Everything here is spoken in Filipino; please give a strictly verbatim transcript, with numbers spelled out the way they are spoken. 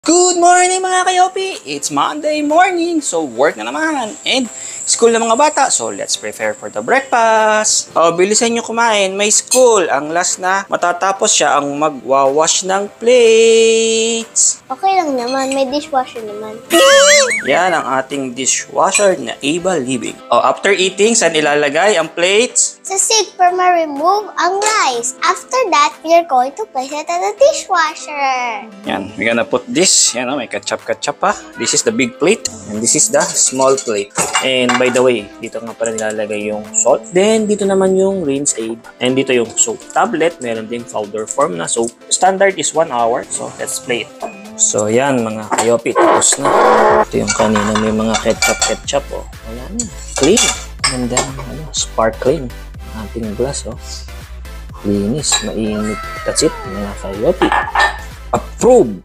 Good morning mga kayopi! It's Monday morning, so work na naman. And school na mga bata, so let's prepare for the breakfast. O, bilisan nyo kumain, may school. Ang last na matatapos siya ang magwawash ng plates. Okay lang naman, may dishwasher naman. Yan ang ating dishwasher na A V A Living. O, after eating, saan ilalagay ang plates? Sa sink para ma-remove ang rice. After that, we are going to place it in the dishwasher. Yan, we're gonna put this. Yan o, may ketchup-ketchup pa. This is the big plate. And this is the small plate. And by the way, dito nga pala nilalagay yung salt. Then, dito naman yung rinse aid. And dito yung soap tablet. Meron din powder form na soap. Standard is one hour. So, let's play it. So, yan mga kayopi. Tapos na. Ito yung kanina may mga ketchup-ketchup. Oh. Wala na. Clean. Ganda. Ano, sparkling. Ating glass. Oh. Linis. Mainit. That's it mga kayopi. Approve!